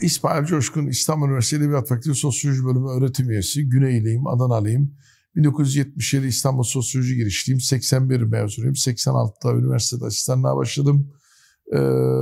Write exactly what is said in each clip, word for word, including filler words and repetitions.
İsmail Coşkun, İstanbul Üniversitesi Edebiyat Fakültesi Sosyoloji Bölümü öğretim üyesi. Güneyliyim, Adanalıyım. bin dokuz yüz yetmiş yedi İstanbul Sosyoloji girişliyim. seksen bir mezunuyum. seksen altıda üniversitede asistanlığa başladım. Ee,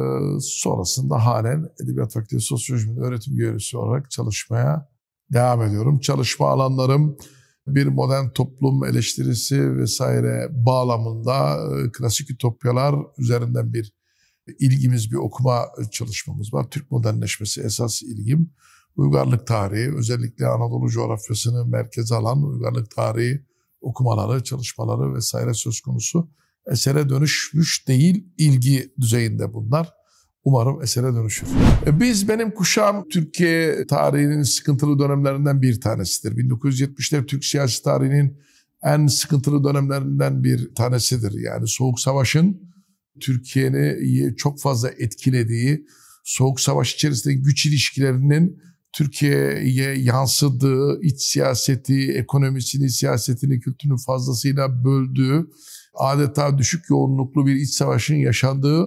sonrasında halen Edebiyat Fakültesi Sosyoloji Bölümü öğretim üyesi olarak çalışmaya devam ediyorum. Çalışma alanlarım bir modern toplum eleştirisi vesaire bağlamında klasik ütopyalar üzerinden bir ilgimiz, bir okuma çalışmamız var. Türk modernleşmesi esas ilgim. Uygarlık tarihi, özellikle Anadolu coğrafyasını merkeze alan uygarlık tarihi okumaları, çalışmaları vesaire söz konusu. Esere dönüşmüş değil, ilgi düzeyinde bunlar. Umarım esere dönüşür. Biz, benim kuşağım Türkiye tarihinin sıkıntılı dönemlerinden bir tanesidir. bin dokuz yüz yetmişler Türk siyasi tarihinin en sıkıntılı dönemlerinden bir tanesidir. Yani Soğuk Savaş'ın Türkiye'yi çok fazla etkilediği, Soğuk Savaş içerisinde güç ilişkilerinin Türkiye'ye yansıdığı, iç siyaseti, ekonomisini, siyasetini, kültürünü fazlasıyla böldüğü, adeta düşük yoğunluklu bir iç savaşın yaşandığı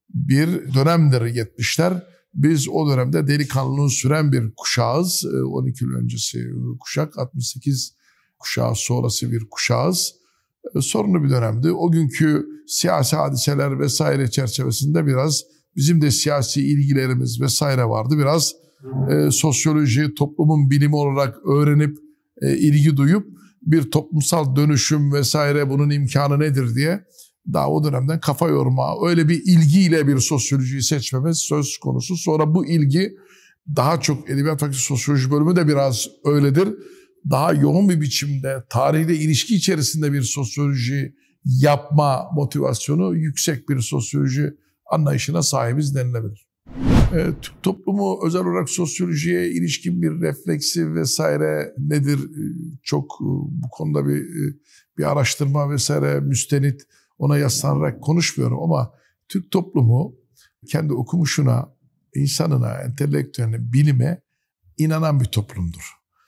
bir dönemdir yetmişler. Biz o dönemde delikanlılığını süren bir kuşağız. on iki yıl öncesi kuşak, altmış sekiz kuşağı sonrası bir kuşağız. Sorunlu bir dönemdi. O günkü siyasi hadiseler vesaire çerçevesinde biraz bizim de siyasi ilgilerimiz vesaire vardı. Biraz e, sosyoloji, toplumun bilimi olarak öğrenip e, ilgi duyup bir toplumsal dönüşüm vesaire bunun imkanı nedir diye daha o dönemden kafa yorma, öyle bir ilgiyle bir sosyolojiyi seçmemiz söz konusu. Sonra bu ilgi daha çok Edebiyat Fakültesi Sosyoloji Bölümü de biraz öyledir. Daha yoğun bir biçimde tarihle ilişki içerisinde bir sosyoloji yapma motivasyonu yüksek bir sosyoloji anlayışına sahibiz denilebilir. E, Türk toplumu özel olarak sosyolojiye ilişkin bir refleksi vesaire nedir? E, çok e, bu konuda bir e, bir araştırma vesaire müstenit ona yaslanarak konuşmuyorum ama Türk toplumu kendi okumuşuna, insanına, entelektüeline, bilime inanan bir toplumdur.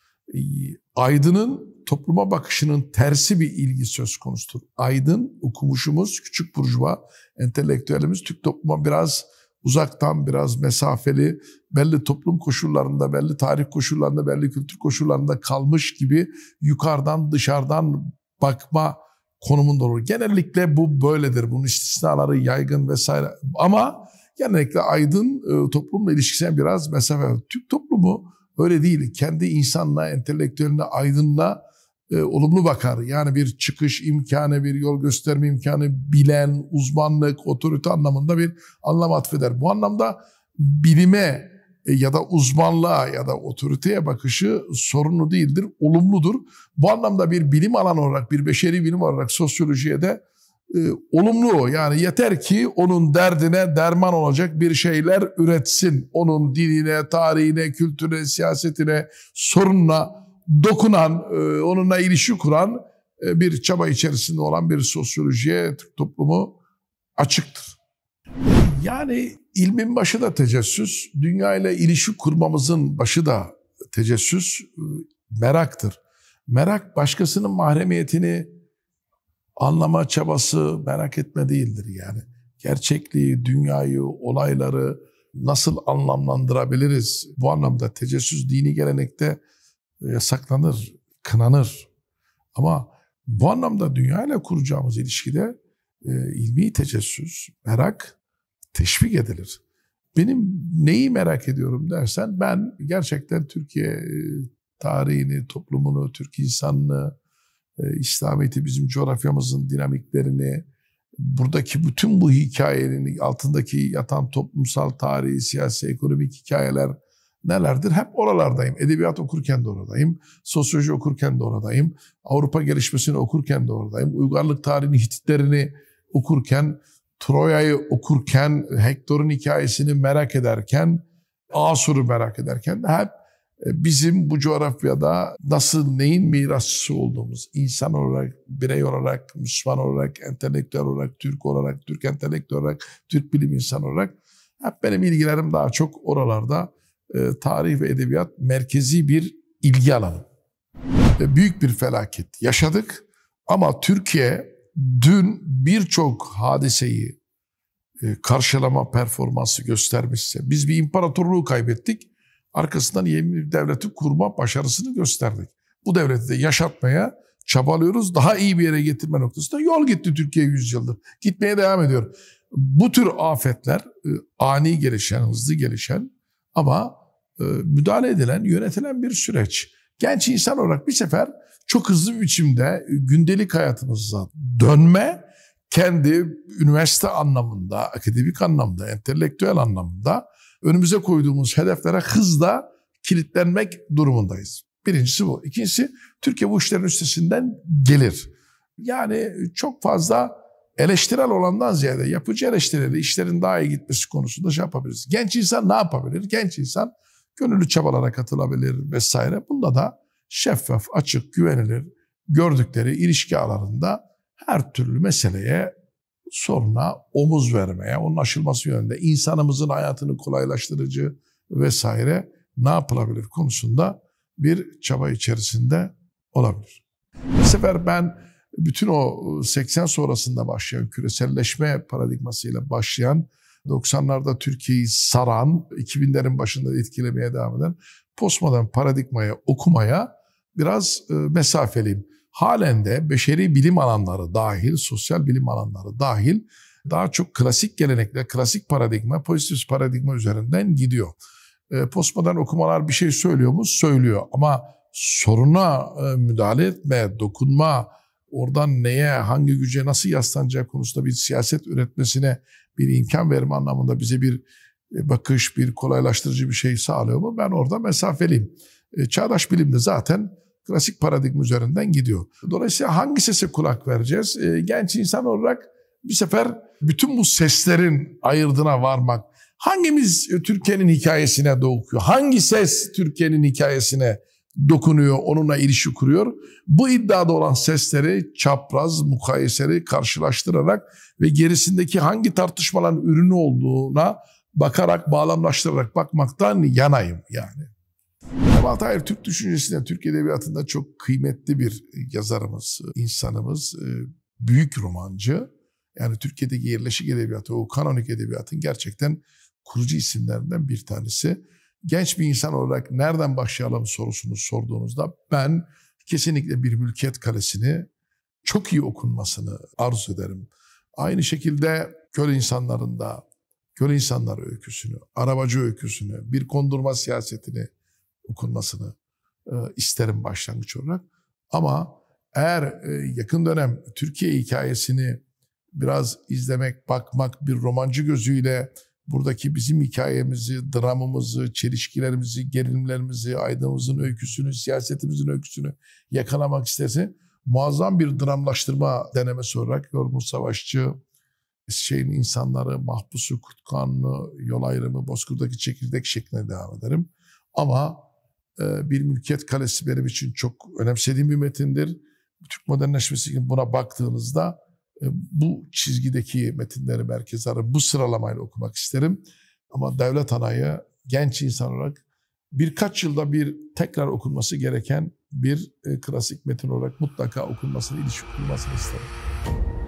Aydın'ın topluma bakışının tersi bir ilgi söz konusudur. Aydın, okumuşumuz, küçük burjuva, entelektüelimiz Türk topluma biraz uzaktan, biraz mesafeli, belli toplum koşullarında, belli tarih koşullarında, belli kültür koşullarında kalmış gibi yukarıdan, dışarıdan bakma konumunda olur. Genellikle bu böyledir. Bunun istisnaları yaygın vesaire. Ama genellikle aydın toplumla ilişkisine biraz mesafe. Türk toplumu öyle değil. Kendi insanla, entelektüeline, aydınla e, olumlu bakar. Yani bir çıkış imkanı, bir yol gösterme imkanı, bilen, uzmanlık, otorite anlamında bir anlam atfeder. Bu anlamda bilime e, ya da uzmanlığa ya da otoriteye bakışı sorunlu değildir, olumludur. Bu anlamda bir bilim alanı olarak, bir beşeri bilim olarak sosyolojiye de e, olumlu. Yani yeter ki onun derdine derman olacak bir şeyler üretsin. Onun diline, tarihine, kültürüne, siyasetine, sorununa dokunan, e, onunla ilişki kuran e, bir çaba içerisinde olan bir sosyolojiye Türk toplumu açıktır. Yani ilmin başı da tecessüs, dünya ile ilişki kurmamızın başı da tecessüs, e, meraktır. Merak başkasının mahremiyetini anlama çabası, merak etme değildir yani. Gerçekliği, dünyayı, olayları nasıl anlamlandırabiliriz? Bu anlamda tecessüs dini gelenekte yasaklanır, kınanır. Ama bu anlamda dünyayla kuracağımız ilişkide e, ilmi tecessüs, merak teşvik edilir. Benim neyi merak ediyorum dersen, ben gerçekten Türkiye tarihini, toplumunu, Türk insanını, İslamiyet'i, bizim coğrafyamızın dinamiklerini, buradaki bütün bu hikayenin altındaki yatan toplumsal, tarihi, siyasi, ekonomik hikayeler nelerdir? Hep oralardayım. Edebiyat okurken de oradayım. Sosyoloji okurken de oradayım. Avrupa gelişmesini okurken de oradayım. Uygarlık tarihini, Hititlerini okurken, Troya'yı okurken, Hektor'un hikayesini merak ederken, Asur'u merak ederken hep bizim bu coğrafyada nasıl, neyin mirasçısı olduğumuz, insan olarak, birey olarak, Müslüman olarak, entelektüel olarak, Türk olarak, Türk entelektüel olarak, Türk bilim insanı olarak hep benim ilgilerim daha çok oralarda. E, tarih ve edebiyat merkezi bir ilgi alanı. E, büyük bir felaket yaşadık ama Türkiye dün birçok hadiseyi e, karşılama performansı göstermişse, biz bir imparatorluğu kaybettik. arkasından yeni bir devleti kurma başarısını gösterdik. Bu devleti de yaşatmaya çabalıyoruz. Daha iyi bir yere getirme noktasında yol gitti Türkiye yüz yıldır. Gitmeye devam ediyor. Bu tür afetler ani gelişen, hızlı gelişen ama müdahale edilen, yönetilen bir süreç. Genç insan olarak bir sefer çok hızlı bir biçimde gündelik hayatımıza dönme, kendi üniversite anlamında, akademik anlamda, entelektüel anlamda önümüze koyduğumuz hedeflere hızla kilitlenmek durumundayız. Birincisi bu. İkincisi, Türkiye bu işlerin üstesinden gelir. Yani çok fazla eleştirel olandan ziyade yapıcı eleştirileri işlerin daha iyi gitmesi konusunda şey yapabiliriz. Genç insan ne yapabilir? Genç insan gönüllü çabalara katılabilir vesaire. Bunda da şeffaf, açık, güvenilir gördükleri ilişki alanında her türlü meseleye, soruna omuz vermeye, onun aşılması yönünde insanımızın hayatını kolaylaştırıcı vesaire ne yapılabilir konusunda bir çaba içerisinde olabilir. Bu sefer ben bütün o seksen sonrasında başlayan küreselleşme paradigmasıyla başlayan, doksanlarda Türkiye'yi saran, iki binlerin başında etkilemeye devam eden postmodern paradigmayı okumaya biraz mesafeliyim. Halen de beşeri bilim alanları dahil, sosyal bilim alanları dahil daha çok klasik gelenekle, klasik paradigma, pozitif paradigma üzerinden gidiyor. Postmodern okumalar bir şey söylüyor mu? Söylüyor. Ama soruna müdahale etme, dokunma, oradan neye, hangi güce nasıl yaslanacağı konusunda bir siyaset üretmesine bir imkan verme anlamında bize bir bakış, bir kolaylaştırıcı bir şey sağlıyor mu? Ben orada mesafeliyim. Çağdaş bilimde zaten klasik paradigma üzerinden gidiyor. Dolayısıyla hangi sese kulak vereceğiz? Genç insan olarak bir sefer bütün bu seslerin ayırdına varmak, hangimiz Türkiye'nin hikayesine dokuyor? Hangi ses Türkiye'nin hikayesine dokunuyor, onunla ilişki kuruyor? Bu iddiada olan sesleri çapraz, mukayeseli karşılaştırarak ve gerisindeki hangi tartışmaların ürünü olduğuna bakarak, bağlamlaştırarak bakmaktan yanayım yani. Kemal Tahir Türk düşüncesinde, Türk edebiyatında çok kıymetli bir yazarımız, insanımız, büyük romancı. Yani Türkiye'deki yerleşik edebiyatı, o kanonik edebiyatın gerçekten kurucu isimlerinden bir tanesi. Genç bir insan olarak nereden başlayalım sorusunu sorduğunuzda ben kesinlikle Bir Mülkiyet Kalesi'ni çok iyi okunmasını arzu ederim. Aynı şekilde Köle İnsanları'nda Köle İnsanlar öyküsünü, Arabacı öyküsünü, Bir Kondurma Siyasetini okunmasını e, isterim başlangıç olarak. Ama eğer e, yakın dönem Türkiye hikayesini biraz izlemek, bakmak, bir romancı gözüyle buradaki bizim hikayemizi, dramımızı, çelişkilerimizi, gerilimlerimizi, aydınımızın öyküsünü, siyasetimizin öyküsünü yakalamak isterse muazzam bir dramlaştırma denemesi olarak Yorgun Savaşçı, şeyin insanları, Mahpusu, Kutkanlı, Yol Ayrımı, Bozkır'daki Çekirdek şeklinde devam ederim. Ama e, Bir Mülkiyet Kalesi benim için çok önemsediğim bir metindir. Türk modernleşmesi buna baktığınızda e, bu çizgideki metinleri merkeze alıp bu sıralamayla okumak isterim. Ama Devlet Ana'yı genç insan olarak birkaç yılda bir tekrar okunması gereken bir e, klasik metin olarak mutlaka okunmasını, ilişki kurulmasını isterim.